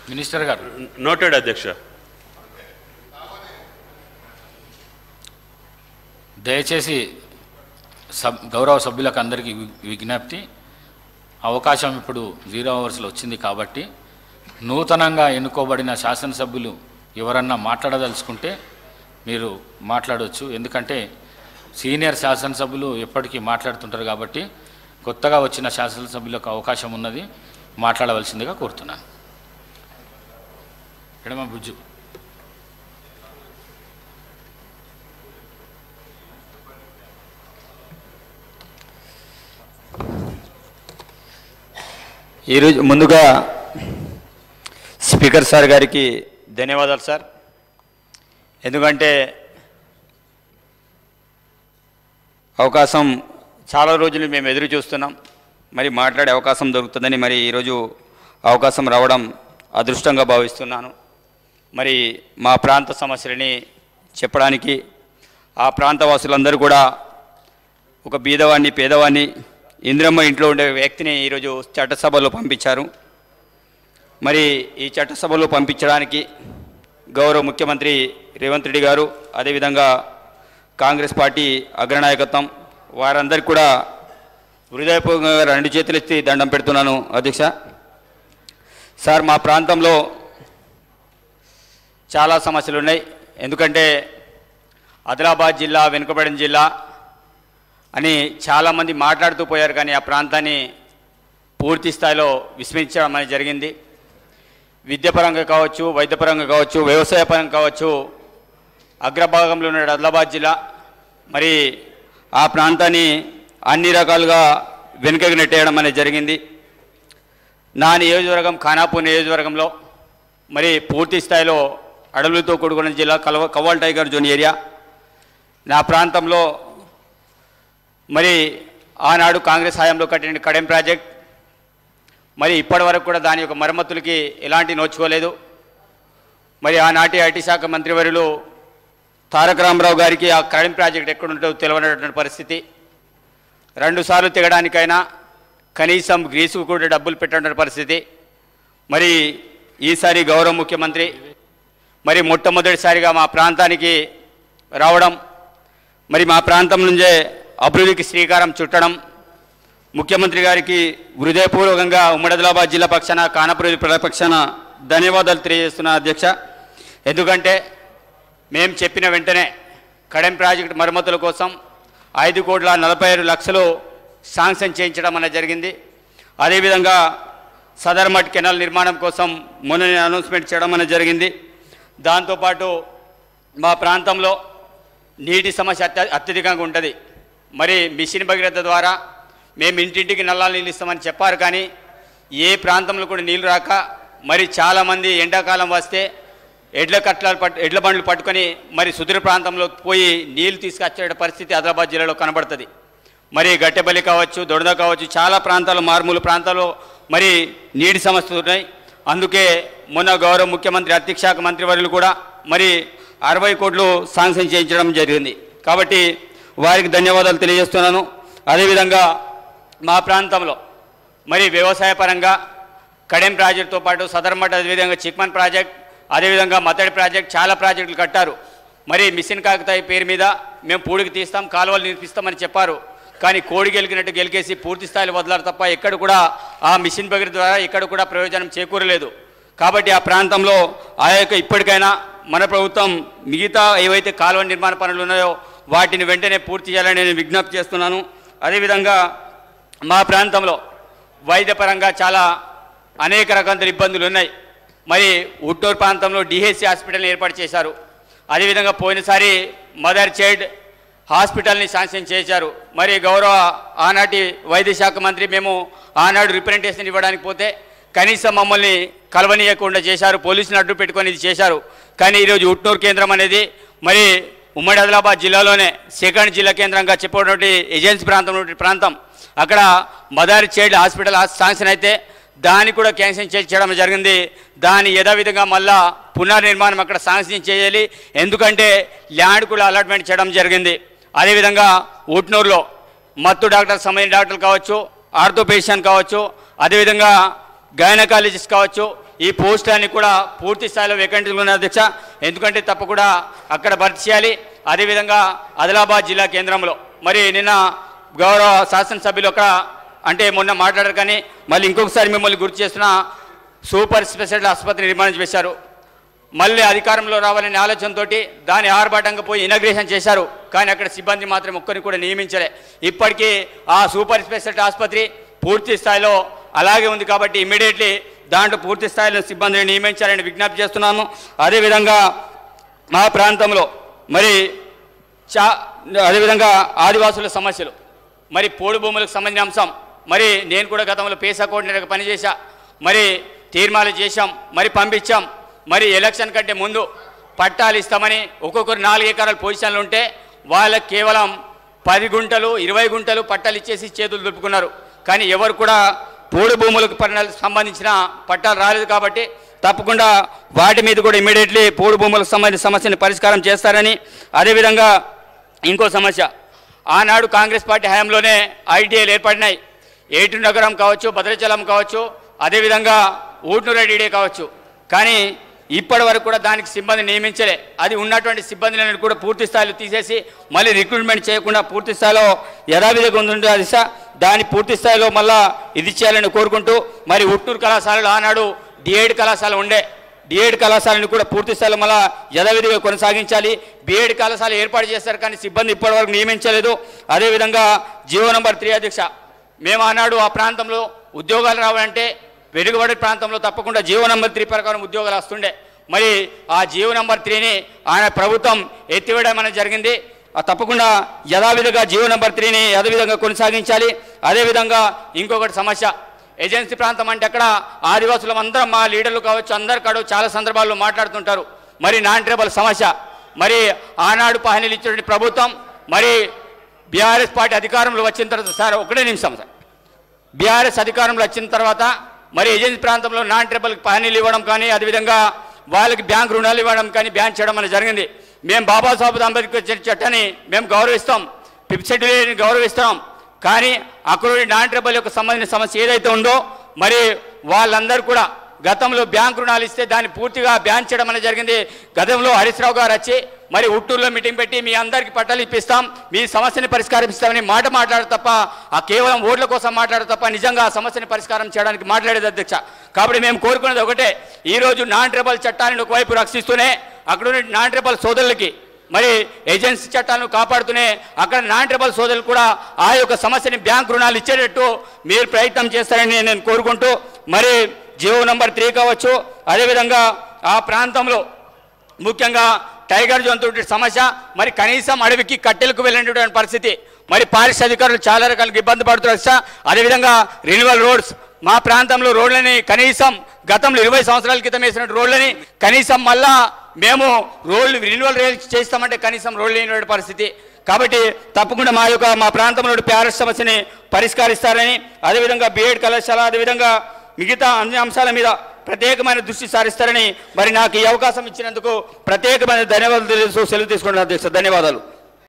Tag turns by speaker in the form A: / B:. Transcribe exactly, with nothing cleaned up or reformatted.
A: Minister గారు.
B: Noted అధ్యక్ష.
A: దయచేసి సబ్ గౌరవ సభ్యులకు అందరికీ విజ్ఞప్తి, అవకాశం ఇప్పుడు జీరో అవర్స్లో వచ్చింది కాబట్టి నూతనంగా ఎన్నుకోబడిన శాసనసభ్యులు ఎవరన్నా మాట్లాడదలుచుకుంటే మీరు మాట్లాడవచ్చు. ఎందుకంటే సీనియర్ శాసనసభ్యులు ఎప్పటికీ మాట్లాడుతుంటారు కాబట్టి కొత్తగా వచ్చిన శాసనసభ్యులకు అవకాశం ఉన్నది, మాట్లాడవలసిందిగా కోరుతున్నాను. ఎడమ బుజ్జు.
C: ఈరోజు ముందుగా స్పీకర్ సార్ గారికి ధన్యవాదాలు సార్. ఎందుకంటే అవకాశం చాలా రోజులు మేము ఎదురు చూస్తున్నాం, మరి మాట్లాడే అవకాశం దొరుకుతుందని మరి ఈరోజు అవకాశం రావడం అదృష్టంగా భావిస్తున్నాను. మరి మా ప్రాంత సమస్యలని చెప్పడానికి ఆ ప్రాంత వాసులందరూ కూడా ఒక బీదవాణ్ణి పేదవాణ్ణి ఇంద్రమ్మ ఇంట్లో ఉండే వ్యక్తిని ఈరోజు చట్టసభలో పంపించారు. మరి ఈ చట్టసభలో పంపించడానికి గౌరవ ముఖ్యమంత్రి రేవంత్ రెడ్డి గారు, అదేవిధంగా కాంగ్రెస్ పార్టీ అగ్రనాయకత్వం వారందరికీ కూడా హృదయపూర్వకంగా రెండు చేతులు ఎత్తి దండం పెడుతున్నాను అధ్యక్ష. సార్, మా ప్రాంతంలో చాలా సమస్యలు ఉన్నాయి. ఎందుకంటే ఆదిలాబాద్ జిల్లా వెనుకబడిన జిల్లా అని చాలామంది మాట్లాడుతూ పోయారు, కానీ ఆ ప్రాంతాన్ని పూర్తి స్థాయిలో విస్మరించడం అనేది జరిగింది. విద్యాపరంగా కావచ్చు, వైద్యపరంగా కావచ్చు, వ్యవసాయ పరంగా కావచ్చు, అగ్రభాగంలో ఉన్న ఆదిలాబాద్ జిల్లా మరి ఆ ప్రాంతాన్ని అన్ని రకాలుగా వెనుకకు నెట్టేయడం అనేది జరిగింది. నా నియోజకవర్గం ఖానాపూర్ నియోజకవర్గంలో మరి పూర్తి స్థాయిలో అడవులతో కూడుకున్న జిల్లా కలవ కవ్వాల్ టైగర్ జోన్ ఏరియా. నా ప్రాంతంలో మరి ఆనాడు కాంగ్రెస్ హయాంలో కట్టిన కడెం ప్రాజెక్ట్ మరి ఇప్పటి వరకు కూడా దాని యొక్క మరమ్మతులకి ఎలాంటి నోచుకోలేదు. మరి ఆనాటి ఐటీ శాఖ మంత్రివర్యులు తారక రామారావు గారికి ఆ కడెం ప్రాజెక్ట్ ఎక్కడుంటో తెలియనటువంటి పరిస్థితి. రెండుసార్లు తెగడానికైనా కనీసం గ్రీసుకు కూడా డబ్బులు పెట్టిన పరిస్థితి. మరి ఈసారి గౌరవ ముఖ్యమంత్రి మరి మొట్టమొదటిసారిగా మా ప్రాంతానికి రావడం, మరి మా ప్రాంతం నుంచే అభివృద్ధికి శ్రీకారం చుట్టడం, ముఖ్యమంత్రి గారికి హృదయపూర్వకంగా ఉమ్మడి ఆదిలాబాద్ జిల్లా పక్షాన ఖానాపూర్ ప్రజల పక్షాన ధన్యవాదాలు తెలియజేస్తున్నా అధ్యక్ష. ఎందుకంటే మేము చెప్పిన వెంటనే కడెం ప్రాజెక్టు మరమ్మతుల కోసం ఐదు కోట్ల నలభై ఆరు లక్షలు శాంక్షన్ చేయించడం అనేది జరిగింది. అదేవిధంగా సదర్మట్ కెనాల్ నిర్మాణం కోసం మొన్న అనౌన్స్మెంట్ చేయడం అనేది జరిగింది. దాంతోపాటు మా ప్రాంతంలో నీటి సమస్య అత్య అత్యధికంగా ఉంటుంది. మరి మిషన్ భగీరథ ద్వారా మేము ఇంటింటికి నల్లాలు నీళ్ళు ఇస్తామని చెప్పారు, కానీ ఏ ప్రాంతంలో కూడా నీళ్ళు రాక మరి చాలామంది ఎండాకాలం వస్తే ఎడ్ల కట్ల పట్టు ఎడ్ల బండ్లు పట్టుకొని మరి సుదూర ప్రాంతంలో పోయి నీళ్ళు తీసుకొచ్చే పరిస్థితి ఆదిలాబాద్ జిల్లాలో కనబడుతుంది. మరి గట్టెబల్లి కావచ్చు, దొడద కావచ్చు, చాలా ప్రాంతాలు మారుమూల ప్రాంతాల్లో మరి నీటి సమస్యలు ఉన్నాయి. అందుకే మొన్న గౌరవ ముఖ్యమంత్రి ఆర్థిక శాఖ మంత్రివర్యులు కూడా మరి అరవై కోట్లు శాంక్షన్ చేయించడం జరిగింది. కాబట్టి వారికి ధన్యవాదాలు తెలియజేస్తున్నాను. అదేవిధంగా మా ప్రాంతంలో మరి వ్యవసాయ పరంగా కడెం ప్రాజెక్టుతో పాటు సదర్మట్, అదేవిధంగా చిక్మన్ ప్రాజెక్ట్, అదేవిధంగా మత్తడి ప్రాజెక్ట్, చాలా ప్రాజెక్టులు కట్టారు. మరి మిషన్ కాకతాయి పేరు మీద మేము పూడికి తీస్తాం, కాలువలు నిర్మిస్తామని చెప్పారు. కానీ కోడి గెలికినట్టు గెలికేసి పూర్తి స్థాయిలో వదలారు తప్ప ఎక్కడ కూడా ఆ మిషన్ భగీరథ ద్వారా ఎక్కడ కూడా ప్రయోజనం చేకూరలేదు. కాబట్టి ఆ ప్రాంతంలో ఆ యొక్క ఇప్పటికైనా మన ప్రభుత్వం మిగతా ఏవైతే కాలువ నిర్మాణ పనులు ఉన్నాయో వాటిని వెంటనే పూర్తి చేయాలని నేను విజ్ఞప్తి చేస్తున్నాను. అదేవిధంగా మా ప్రాంతంలో వైద్యపరంగా చాలా అనేక రకాల ఇబ్బందులు ఉన్నాయి. మరి ఉట్టూరు ప్రాంతంలో డిహెచ్సి హాస్పిటల్ని ఏర్పాటు చేశారు. అదేవిధంగా పోయినసారి మదర్ చైల్డ్ హాస్పిటల్ని శాంక్షన్ చేశారు. మరి గౌరవ ఆనాటి వైద్య శాఖ మంత్రి మేము ఆనాడు రిప్రజెంటేషన్ ఇవ్వడానికి పోతే కనీసం మమ్మల్ని కలవనీయకుండా చేశారు, పోలీసులను అడ్డు పెట్టుకొని ఇది చేశారు. కానీ ఈరోజు ఉట్నూరు కేంద్రం అనేది మరి ఉమ్మడి ఆదిలాబాద్ జిల్లాలోనే సెకండ్ జిల్లా కేంద్రంగా చెప్పినటువంటి ఏజెన్సీ ప్రాంతం ప్రాంతం అక్కడ మదర్ చైల్డ్ హాస్పిటల్ శాంక్షన్ అయితే దాన్ని కూడా క్యాన్సిల్ చేయడం జరిగింది. దాని యథావిధంగా మళ్ళా పునర్నిర్మాణం అక్కడ శాంక్షన్ చేయాలి, ఎందుకంటే ల్యాండ్ కూడా అలాట్మెంట్ చేయడం జరిగింది. అదేవిధంగా ఉట్నూరులో మత్తు డాక్టర్ సంబంధించిన డాక్టర్లు కావచ్చు, ఆర్థోపేషియన్ కావచ్చు, అదేవిధంగా గైనకాలజిస్ట్ కావచ్చు, ఈ పోస్టులన్నీ కూడా పూర్తి స్థాయిలో వేకెంట్గా ఉన్నాయి అధ్యక్ష. ఎందుకంటే తప్పకుండా అక్కడ భర్తీ చేయాలి. అదేవిధంగా ఆదిలాబాద్ జిల్లా కేంద్రంలో మరి నిన్న గౌరవ శాసనసభ్యులు ఒక అంటే మొన్న మాట్లాడారు, కానీ మళ్ళీ ఇంకొకసారి మిమ్మల్ని గుర్తు చేస్తున్న సూపర్ స్పెషాలిటీ ఆసుపత్రి నిర్మాణం చేశారు. మళ్ళీ అధికారంలో రావాలనే ఆలోచనతో దాని ఆర్భాటంగా పోయి ఇనాగ్రేషన్ చేశారు, కానీ అక్కడ సిబ్బంది మాత్రం ఒక్కరిని కూడా నియమించలే. ఇప్పటికీ ఆ సూపర్ స్పెషాలిటీ ఆసుపత్రి పూర్తి స్థాయిలో అలాగే ఉంది. కాబట్టి ఇమ్మీడియట్లీ దాంట్లో పూర్తి స్థాయిలో సిబ్బందిని నియమించాలని విజ్ఞప్తి చేస్తున్నాము. అదేవిధంగా మా ప్రాంతంలో మరి చా అదేవిధంగా ఆదివాసుల సమస్యలు, మరి పోడు భూములకు సంబంధించిన అంశం, మరి నేను కూడా గతంలో పేసా కోఆర్డినేటర్గా పనిచేశా, మరి తీర్మానాలు చేశాం, మరి పంపించాం. మరి ఎలక్షన్ కంటే ముందు పట్టాలు ఇస్తామని ఒక్కొక్కరు నాలుగు ఎకరాల పొజిషన్లు ఉంటే వాళ్ళకి కేవలం పది గుంటలు ఇరవై గుంటలు పట్టాలు ఇచ్చేసి చేతులు దులుపుకున్నారు. కానీ ఎవరు కూడా పోడు భూములకు సంబంధించిన పట్టాలు రాలేదు. కాబట్టి తప్పకుండా వాటి మీద కూడా ఇమ్మీడియట్లీ పోడు భూములకు సంబంధించిన సమస్యను పరిష్కారం చేస్తారని, అదేవిధంగా ఇంకో సమస్య, ఆనాడు కాంగ్రెస్ పార్టీ హయాంలోనే ఐటీఐలు ఏర్పడినాయి. ఏటు నగరం కావచ్చు, భద్రాచలం కావచ్చు, అదేవిధంగా ఊట్నూరెడ్డి కావచ్చు. కానీ ఇప్పటి వరకు కూడా దానికి సిబ్బంది నియమించలే. అది ఉన్నటువంటి సిబ్బందిని కూడా పూర్తి స్థాయిలో తీసేసి మళ్ళీ రిక్రూట్మెంట్ చేయకుండా పూర్తి స్థాయిలో యథావిధిగా ఉండే దిశ దాన్ని పూర్తి స్థాయిలో మళ్ళా ఇది చేయాలని కోరుకుంటూ, మరి ఉట్నూరు కళాశాలలో ఆనాడు డిఎడ్ కళాశాల ఉండే, డిఎడ్ కళాశాలను కూడా పూర్తి స్థాయిలో మళ్ళా యథావిధిగా కొనసాగించాలి. బిఎడ్ కళాశాల ఏర్పాటు చేశారు, కానీ సిబ్బంది ఇప్పటి వరకు నియమించలేదు. అదేవిధంగా జియో నంబర్ త్రీ అధ్యక్ష, మేము ఆనాడు ఆ ప్రాంతంలో ఉద్యోగాలు రావాలంటే వెలుగుబడి ప్రాంతంలో తప్పకుండా జియో నంబర్ త్రీ ప్రకారం ఉద్యోగాలు వస్తుండే. మరి ఆ జియో నంబర్ త్రీని ఆయన ప్రభుత్వం ఎత్తివేయడం అనేది జరిగింది. తప్పకుండా యథావిధిగా జియో నంబర్ త్రీని యథావిధంగా కొనసాగించాలి. అదేవిధంగా ఇంకొకటి సమస్య, ఏజెన్సీ ప్రాంతం అంటే అక్కడ ఆదివాసులు అందరం మా లీడర్లు కావచ్చు అందరు కాడు చాలా సందర్భాల్లో మాట్లాడుతుంటారు. మరి నాన్ ట్రైబల్ సమస్య, మరి ఆనాడు పహనీలు ఇచ్చినటువంటి ప్రభుత్వం మరి బీఆర్ఎస్ పార్టీ అధికారంలో వచ్చిన తర్వాత, సార్ ఒకటే నిమిషం సార్, బీఆర్ఎస్ అధికారంలో వచ్చిన తర్వాత మరి ఏజెన్సీ ప్రాంతంలో నాన్ ట్రైబల్కి పహనీలు ఇవ్వడం కానీ, అదేవిధంగా వాళ్ళకి బ్యాంక్ రుణాలు ఇవ్వడం కానీ బ్యాన్ చేయడం అనేది జరిగింది. మేము బాబాసాహెబ్ అంబేద్కర్ చట్టాన్ని మేము గౌరవిస్తాం, ఫిఫ్త్ షెడ్యూల్ని గౌరవిస్తాం. కానీ అక్కడ నాన్ ట్రైబల్ యొక్క సంబంధించిన సమస్య ఏదైతే ఉందో మరి వాళ్ళందరూ కూడా గతంలో బ్యాంక్ రుణాలు ఇస్తే దాన్ని పూర్తిగా బ్యాన్ చేయడం అనేది జరిగింది. గతంలో హరీష్ రావు గారు వచ్చి మరి ఉట్టూరులో మీటింగ్ పెట్టి మీ అందరికీ పట్టాలు ఇప్పిస్తాం, మీ సమస్యని పరిష్కరిస్తామని మాట మాట్లాడదు తప్ప, ఆ కేవలం ఓట్ల కోసం మాట్లాడదు తప్ప నిజంగా ఆ సమస్యని పరిష్కారం చేయడానికి మాట్లాడేది అధ్యక్ష. కాబట్టి మేము కోరుకునేది ఒకటే, ఈరోజు నాన్ ట్రైబల్ చట్టాన్ని ఒకవైపు రక్షిస్తూనే అక్కడ ఉన్న నాన్ ట్రైబల్ సోదరులకి మరి ఏజెన్సీ చట్టాలను కాపాడుతూనే అక్కడ నాన్ ట్రైబల్ సోదరులు కూడా ఆ యొక్క సమస్యని బ్యాంక్ రుణాలు ఇచ్చేటట్టు మీరు ప్రయత్నం చేస్తారని నేను కోరుకుంటూ, మరి జియో నంబర్ త్రీ కావచ్చు, అదేవిధంగా ఆ ప్రాంతంలో ముఖ్యంగా టైగర్ జంతువుల సమస్య, మరి కనీసం అడవికి కట్టెలకు వెళ్ళినటువంటి పరిస్థితి, మరి పారిశుద్ధ్య అధికారులు చాలా రకాలుగా ఇబ్బంది పడుతున్నారు. అదేవిధంగా రెన్యువల్ రోడ్స్, మా ప్రాంతంలో రోడ్లని కనీసం గతంలో ఇరవై సంవత్సరాల క్రితం వేసిన రోడ్లని కనీసం మళ్ళా మేము రోడ్లు రెన్యువల్ చేస్తామంటే కనీసం రోడ్లు లేని పరిస్థితి. కాబట్టి తప్పకుండా మా యొక్క మా ప్రాంతంలో ప్యారెస్ సమస్యని పరిష్కరిస్తారని, అదేవిధంగా బిఎడ్ కళాశాల, అదేవిధంగా మిగతా అన్ని అంశాల మీద ప్రత్యేకమైన దృష్టి సారిస్తారని మరి నాకు ఈ అవకాశం ఇచ్చినందుకు ప్రత్యేకమైన ధన్యవాదాలు తెలుస్తూ సెలవు తీసుకుంటున్నాను అధ్యక్ష. ధన్యవాదాలు.